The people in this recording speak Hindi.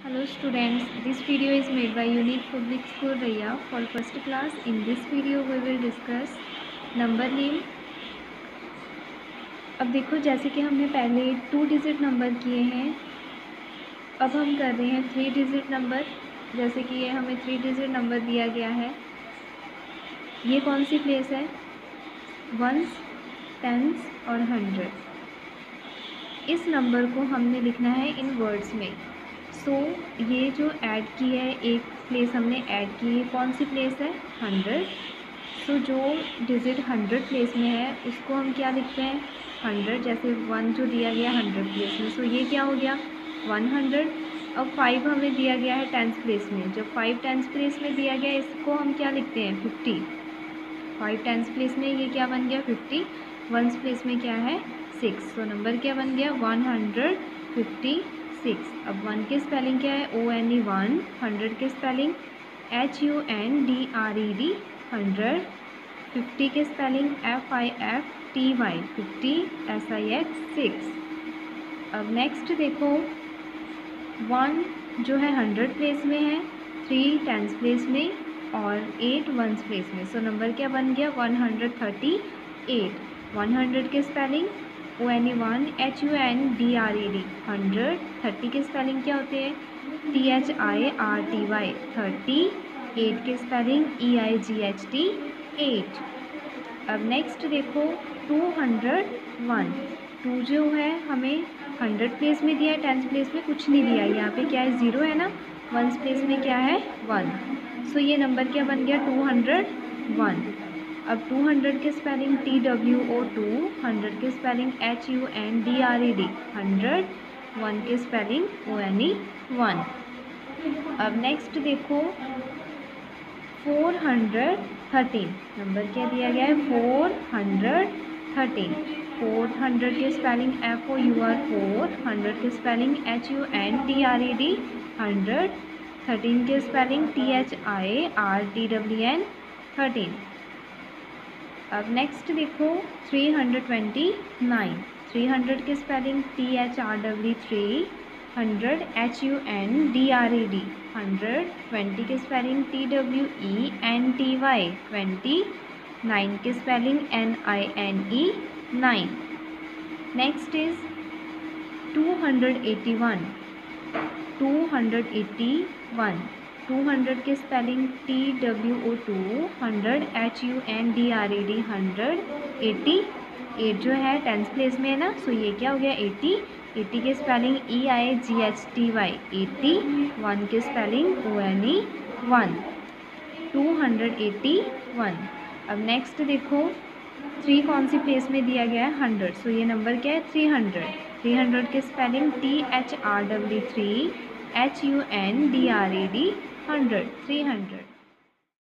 Hello students, this video is made by Unique Public School Raya for first class. In this video we will discuss number name. अब देखो जैसे कि हमने पहले 2 डिजिट नंबर किए हैं, अब हम कर रहे हैं 3 डिजिट नंबर। जैसे कि ये हमें 3 डिजिट नंबर दिया गया है। ये कौन सी प्लेस है? वंस, टेंस और हंड्रेड। इस नंबर को हमने लिखना है इन वर्ड्स में। ये जो ऐड की है, एक प्लेस हमने ऐड की है, कौन सी प्लेस है? 100। जो डिजिट 100 प्लेस में है उसको हम क्या लिखते हैं? 100। जैसे 1 जो दिया गया 100 प्लेस में, ये क्या हो गया? 100। अब 5 हमें दिया गया है 10th प्लेस में। जब 5 10th प्लेस में दिया गया, इसको हम क्या लिखते हैं? 50। 5 10th प्लेस में ये क्या बन गया? 50। 1st प्लेस में क्या है? 6। नंबर क्या बन गया? 156। अब 1 की स्पेलिंग क्या है? ONE 1। 100 की स्पेलिंग HUNDRED 100। 50 की स्पेलिंग FIFTY 50। SIX 6। अब नेक्स्ट देखो, 1 जो है 100 प्लेस में है, 3 10th प्लेस में और 8 1st प्लेस में। नंबर क्या बन गया? 138। 100 की स्पेलिंग ONE 1 HUNDRED 100। 30 की स्पेलिंग क्या होते हैं? THIRTY 30। 8 की स्पेलिंग EIGHT 8। अब नेक्स्ट देखो 201। 2 जो है हमें 100 प्लेस में दिया है, 10th प्लेस में कुछ नहीं दिया है, यहाँ पे क्या है? 0 है ना। 1st प्लेस में क्या है? 1। ये नंबर क्या बन गया? 201। अब 200 की स्पेलिंग TWO2। 100 की स्पेलिंग HUNDRED 100। 1 की स्पेलिंग ONE 1। अब नेक्स्ट देखो 413। नंबर क्या दिया गया है? 413। 400 की स्पेलिंग FOUR 4। 100 की स्पेलिंग HUNDRED 100। 13 की स्पेलिंग THIRTWN 13। अब नेक्स्ट देखो 329। 300 की स्पेलिंग THRW 3। 100 HUNDRED 100। 20 की स्पेलिंग TWENTY 20। 9 की स्पेलिंग NINE 9। Next is 281। 281। 200 की स्पेलिंग TWO2। 100 HUNDRED 100। 80। 8 जो है 10th प्लेस में है ना, ये क्या हो गया? 80। 80 की स्पेलिंग EIGHTY 80। 1 की स्पेलिंग ONE 1। 281। अब नेक्स्ट देखो 3 कौन सी प्लेस में दिया गया है? 100। ये नंबर क्या है? 300। 300 की स्पेलिंग THRW 3। HUNDRED 100। 300।